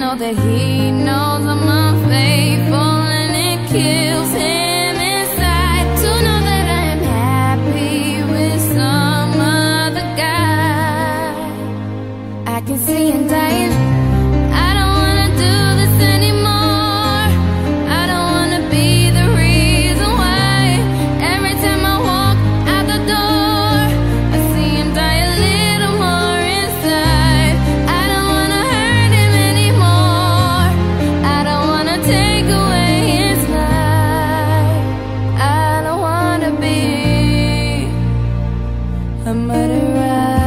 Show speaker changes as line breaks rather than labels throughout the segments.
know that he knows I'm unfaithful, and it kills him inside to know that I am happy with some other guy. I can see him dying. I don't wanna do this anymore. I don't wanna be the reason why. Every time I walk out the door, I see him die a little more inside. I don't wanna hurt him anymore. I don't wanna take away his life. I don't wanna be a murderer.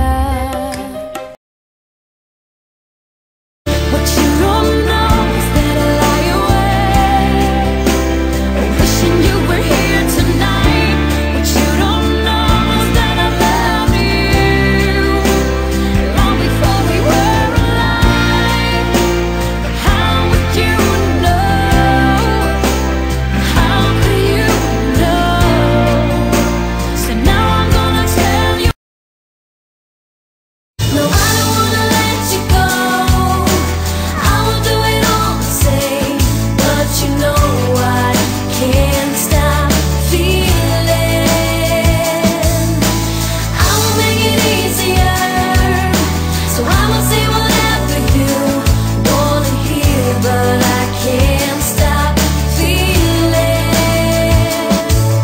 What you don't know is that I lie awake, wishing you were here tonight. What you don't know is that I love you long before we were alive. But how would you know? How could you know? So now I'm gonna tell you. No, I don't wanna let you go. I will do it all the same, but you know I can't stop feeling. I will make it easier, so I will say whatever you wanna hear, but I can't stop feeling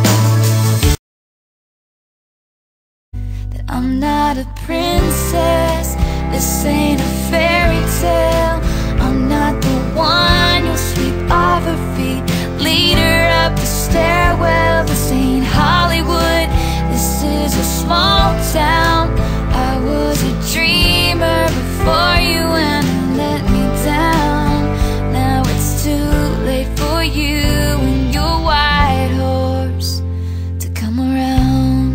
that I'm not a princess. This ain't a fairy tale. I'm not the one you'll sweep off her feet, lead her up the stairwell. This ain't Hollywood, this is a small town. I was a dreamer before you and let me down. Now it's too late for you and your white horse to come around.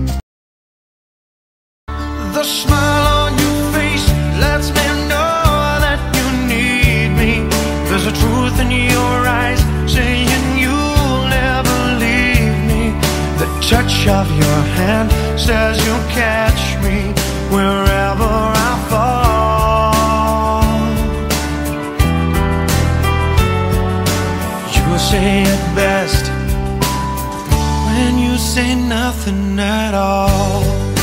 The smile on your face lets me know that you need me. There's a truth in your eyes saying you'll never leave me. The touch of your hand says you'll catch me wherever I fall. You say it best when you say nothing at all.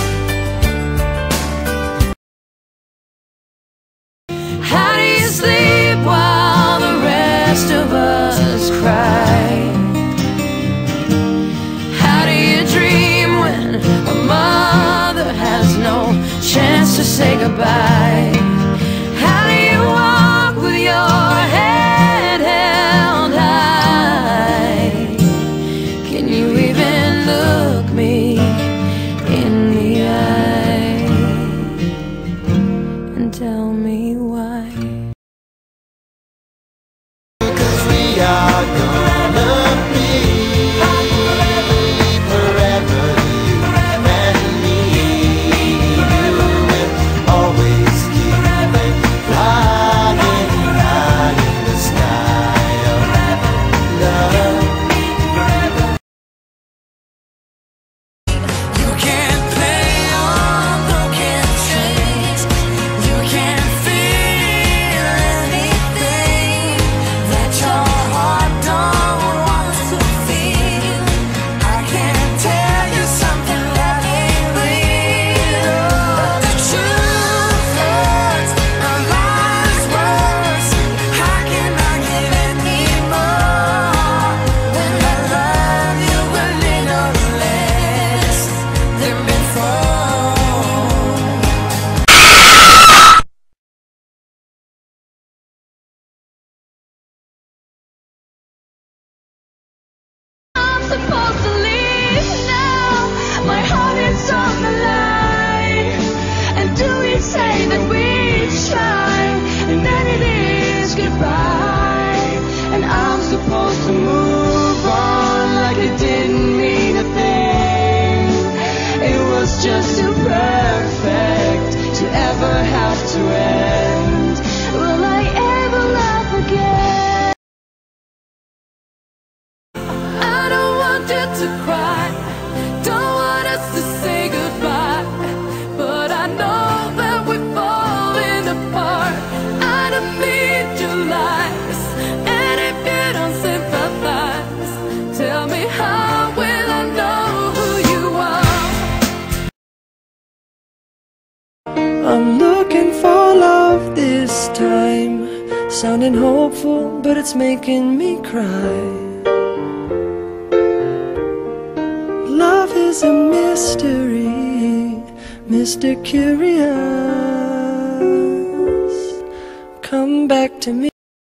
How do you sleep while the rest of us cry? How do you dream when a mother has no chance to say goodbye? How do you walk with your head held high? Can you even look me in the eye and tell me why?
Cause we are gonna be forever, you and me. You will always
I'm looking for love this time, sounding hopeful, but it's making me cry. Love is a mystery, Mr. Curious. Come back to me.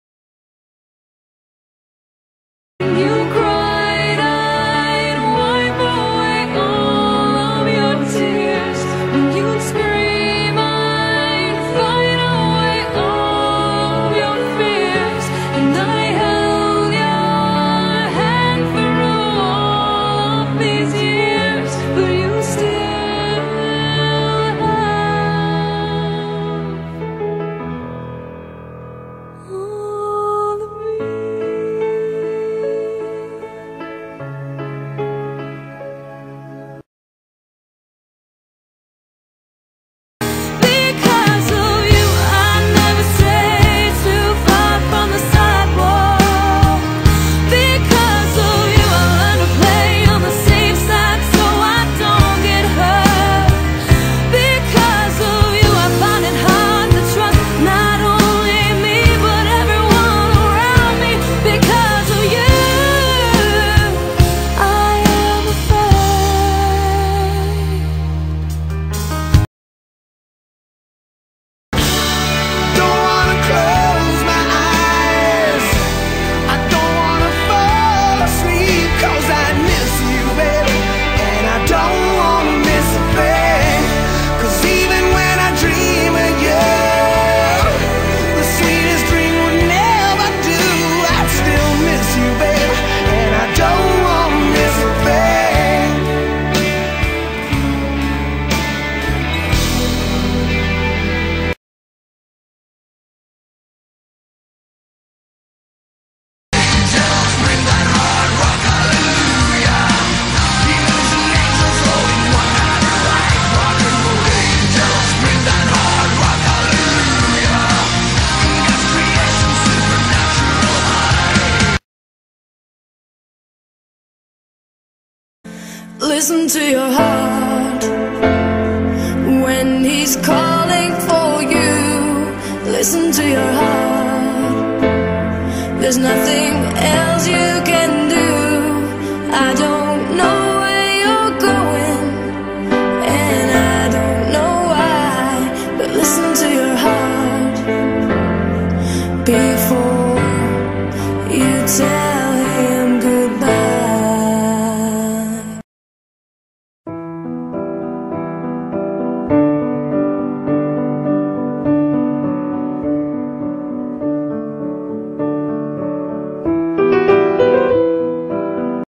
You cried, I'd wipe away all of your tears. When you'd scream, I'd fight away all of your fears. And I held your hand for all of these years, but you still have all of me. Because of you, I never stray too far from the sidewalk. Because of you, I learn to play on the safe side so I don't get hurt. Because of you, I find it hard to trust not only me but everyone around me. Because of you, I am afraid.
Don't wanna close my eyes, I don't wanna fall asleep, 'cause I miss you, baby, and I don't wanna miss a thing. 'Cause even when I dream of you, the sweetest dream would never do. I'd still miss you, baby, and I don't wanna miss a thing.
Listen to your heart when he's calling for you. Listen to your heart. There's nothing else you can do. I don't know where you're going, and I don't know why, but listen to your heart before you tell